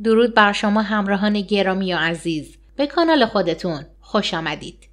درود بر شما همراهان گرامی و عزیز. به کانال خودتون خوش آمدید.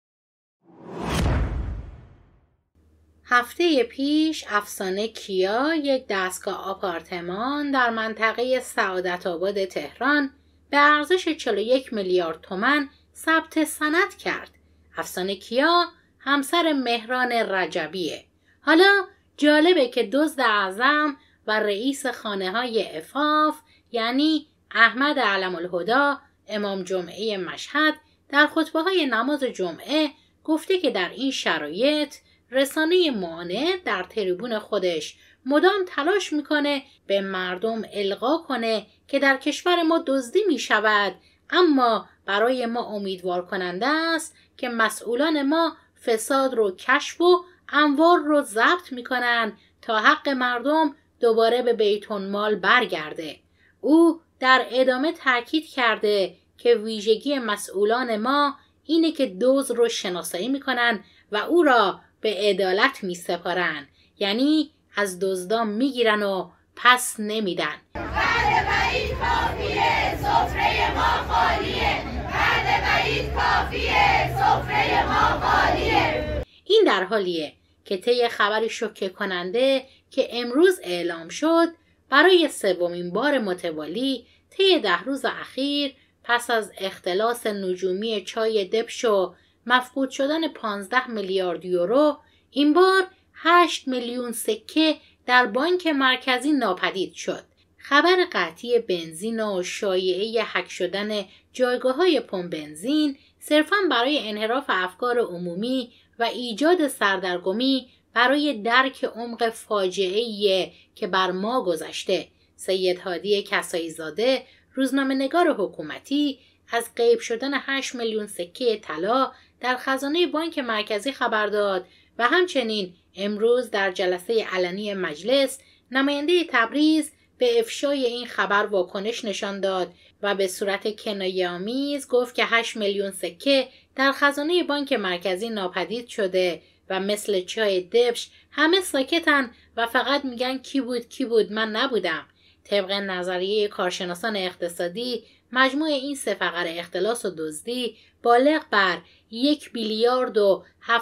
هفته پیش افسانه کیا یک دستگاه آپارتمان در منطقه سعادت‌آباد تهران به ارزش 41 میلیارد تومان ثبت سند کرد. افسانه کیا همسر مهران رجبیه. حالا جالبه که دزد اعظم و رئیس خانه‌های عفاف یعنی احمد علم‌الهدی امام جمعه مشهد در خطبه‌های نماز جمعه گفته که در این شرایط رسانه معاند در تریبون خودش مدام تلاش میکنه به مردم القا کنه که در کشور ما دزدی میشود، اما برای ما امیدوار کننده است که مسئولان ما فساد رو کشف و اموال رو ضبط میکنن تا حق مردم دوباره به بیت‌المال برگرده. او در ادامه تاکید کرده که ویژگی مسئولان ما اینه که دزد رو شناسایی میکنن و او را به عدالت میسپارن، یعنی از دزدان میگیرن و پس نمیدن. بعد بعید کافیه سفره ما خالیه، بعد بعید کافیه سفره ما خالیه. این در حالیه که طی خبری شوکه کننده که امروز اعلام شد برای سومین بار متوالی طی 10 روز اخیر پس از اختلاس نجومی چای دبش و مفقود شدن 15 میلیارد یورو، این بار 8 میلیون سکه در بانک مرکزی ناپدید شد. خبر قطعی بنزین و شایعه هک شدن جایگاه‌های پمپ بنزین صرفاً برای انحراف افکار عمومی و ایجاد سردرگمی برای درک عمق فاجعه‌ای که بر ما گذشته. سید هادی کسایی زاده، روزنامه‌نگار حکومتی، از غیب شدن 8 میلیون سکه طلا در خزانه بانک مرکزی خبر داد و همچنین امروز در جلسه علنی مجلس نماینده تبریز به افشای این خبر واکنش نشان داد و به صورت کنایه‌آمیز گفت که 8 میلیون سکه در خزانه بانک مرکزی ناپدید شده و مثل چای دبش همه ساکتن و فقط میگن کی بود من نبودم. طبق نظریه کارشناسان اقتصادی مجموع این سه فقر اختلاس و دزدی بالغ بر 1 بیلیارد و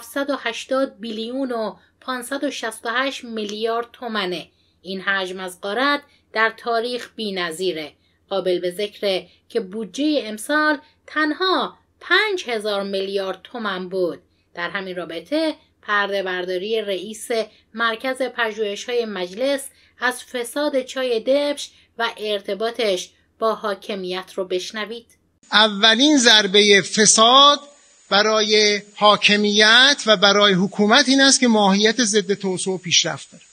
780 بیلیون و 568 میلیارد تومانه. این حجم از غارت در تاریخ بی‌نظیره. قابل به ذکره که بودجه امسال تنها 5000 میلیارد تومان بود. در همین رابطه پرده برداری رئیس مرکز پژوهش‌های مجلس از فساد چای دبش و ارتباطش با حاکمیت رو بشنوید. اولین ضربه فساد برای حاکمیت و برای حکومت این است که ماهیت ضد توسعه و پیشرفت داره.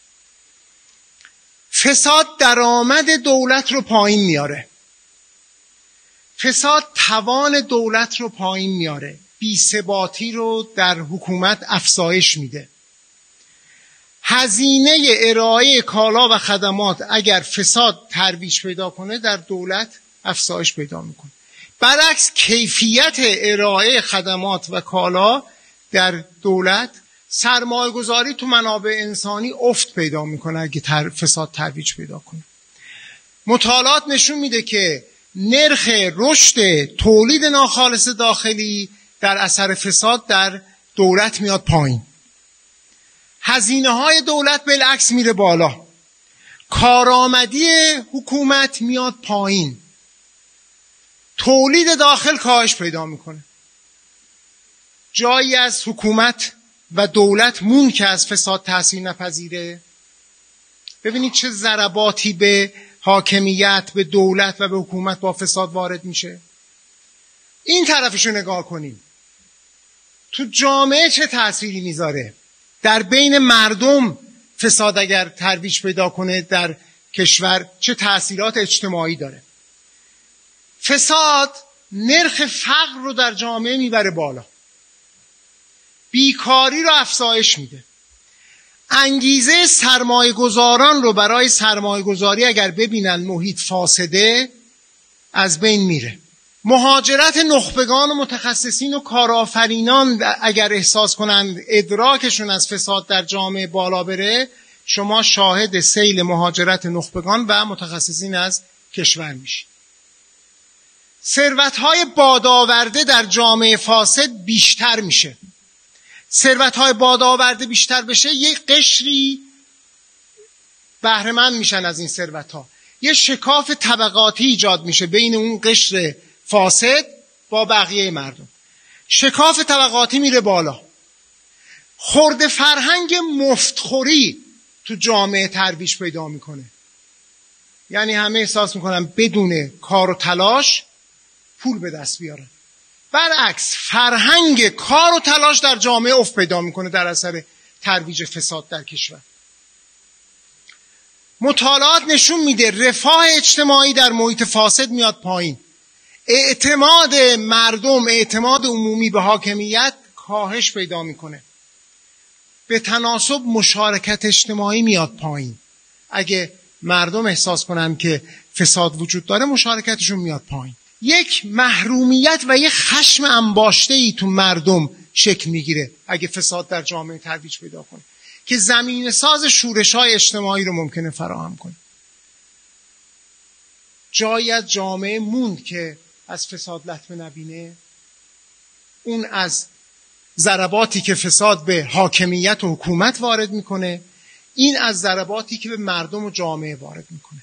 فساد درآمد دولت رو پایین میاره. فساد توان دولت رو پایین میاره. بی‌ثباتی رو در حکومت افزایش میده. هزینه ارائه کالا و خدمات اگر فساد ترویج پیدا کنه در دولت افزایش پیدا میکنه. برعکس کیفیت ارائه خدمات و کالا در دولت سرمایه گذاری تو منابع انسانی افت پیدا میکنه اگه فساد ترویج پیدا کنه. مطالعات نشون میده که نرخ رشد تولید ناخالص داخلی در اثر فساد در دولت میاد پایین. هزینه های دولت بالعکس میره بالا. کارآمدی حکومت میاد پایین. تولید داخل کاهش پیدا میکنه. جایی از حکومت و دولت مون که از فساد تأثیر نپذیره. ببینید چه ضرباتی به حاکمیت، به دولت و به حکومت با فساد وارد میشه. این طرفشو نگاه کنیم. تو جامعه چه تأثیری میذاره؟ در بین مردم فساد اگر ترویج پیدا کنه در کشور چه تأثیرات اجتماعی داره؟ فساد نرخ فقر رو در جامعه میبره بالا. بیکاری رو افزایش میده. انگیزه سرمایه گذاران رو برای سرمایه گذاری اگر ببینن محیط فاسده از بین میره. مهاجرت نخبگان و متخصصین و کارآفرینان اگر احساس کنند ادراکشون از فساد در جامعه بالا بره، شما شاهد سیل مهاجرت نخبگان و متخصصین از کشور میشید. ثروت‌های بادآورده در جامعه فاسد بیشتر میشه. ثروت‌های بادآورده بیشتر بشه، یک قشری بهره‌مند میشن از این ثروت‌ها. یه شکاف طبقاتی ایجاد میشه بین اون قشر فاسد با بقیه مردم. شکاف طبقاتی میره بالا. خرد فرهنگ مفتخوری تو جامعه ترویج پیدا میکنه. یعنی همه احساس میکنن بدون کار و تلاش پول به دست بیارن. برعکس فرهنگ کار و تلاش در جامعه افت پیدا میکنه در اثر ترویج فساد در کشور. مطالعات نشون میده رفاه اجتماعی در محیط فاسد میاد پایین. اعتماد مردم، اعتماد عمومی به حاکمیت کاهش پیدا میکنه. به تناسب مشارکت اجتماعی میاد پایین. اگه مردم احساس کنن که فساد وجود داره مشارکتشون میاد پایین. یک محرومیت و یک خشم انباشته‌ای تو مردم شکل میگیره اگه فساد در جامعه ترویج پیدا کنه که زمینه ساز شورش‌های اجتماعی رو ممکنه فراهم کنه. جایی از جامعه موند که از فساد لطمه نبینه. اون از ضرباتی که فساد به حاکمیت و حکومت وارد میکنه، این از ضرباتی که به مردم و جامعه وارد میکنه.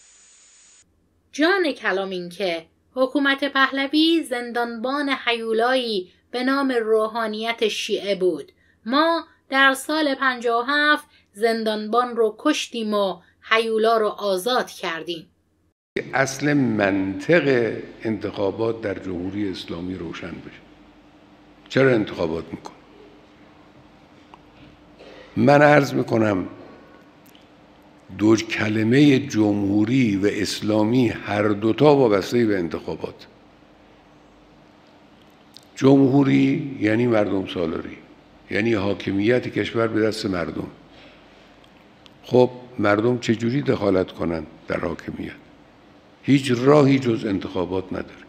جان کلام این که حکومت پهلوی زندانبان هیولایی به نام روحانیت شیعه بود. ما در سال 57 زندانبان رو کشتیم و هیولا رو آزاد کردیم. اصل منطق انتخابات در جمهوری اسلامی روشن بشه. چرا انتخابات میکنه؟ من عرض میکنم دو کلمه جمهوری و اسلامی هر دوتا وابسته به انتخابات. جمهوری یعنی مردم سالاری، یعنی حاکمیت کشور به دست مردم. خب مردم چجوری دخالت کنند در حاکمیت؟ هیچ راهی جز انتخابات نداره.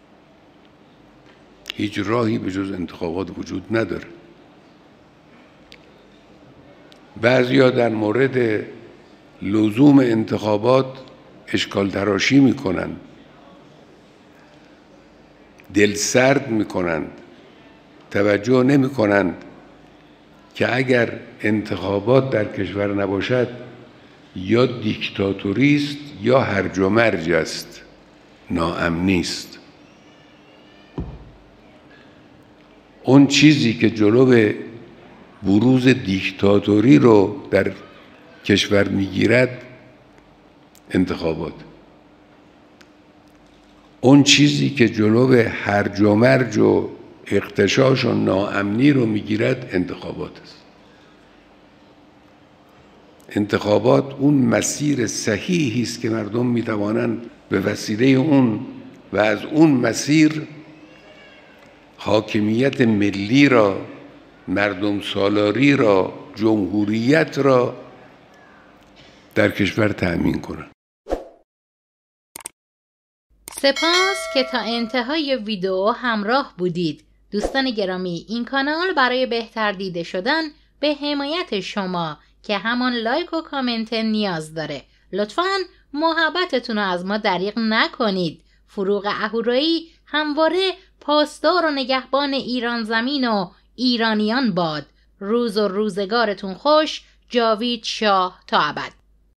هیچ راهی به جز انتخابات وجود نداره. بعضیا در مورد لزوم انتخابات اشکال تراشی میکنن، دل سرد میکنن، توجه نمیکنند که اگر انتخابات در کشور نباشد یا دیکتاتوری است یا هرج و مرج است، ناامنی است. اون چیزی که جلو بروز دیکتاتوری رو در کشور میگیرد انتخابات. اون چیزی که جلو هرج و مرج و اغتشاش و ناامنی رو میگیرد انتخابات است. انتخابات اون مسیر صحیحی است که مردم میتوانند به وسیله اون و از اون مسیر حاکمیت ملی را، مردم سالاری را، جمهوریت را در کشور تأمین کنند. سپاس که تا انتهای ویدیو همراه بودید. دوستان گرامی، این کانال برای بهتر دیده شدن به حمایت شما که همان لایک و کامنت نیاز داره. لطفاً محبتتون رو از ما دریغ نکنید. فروغ اهورایی همواره پاسدار و نگهبان ایران زمین و ایرانیان باد. روز و روزگارتون خوش. جاوید شاه تا ابد.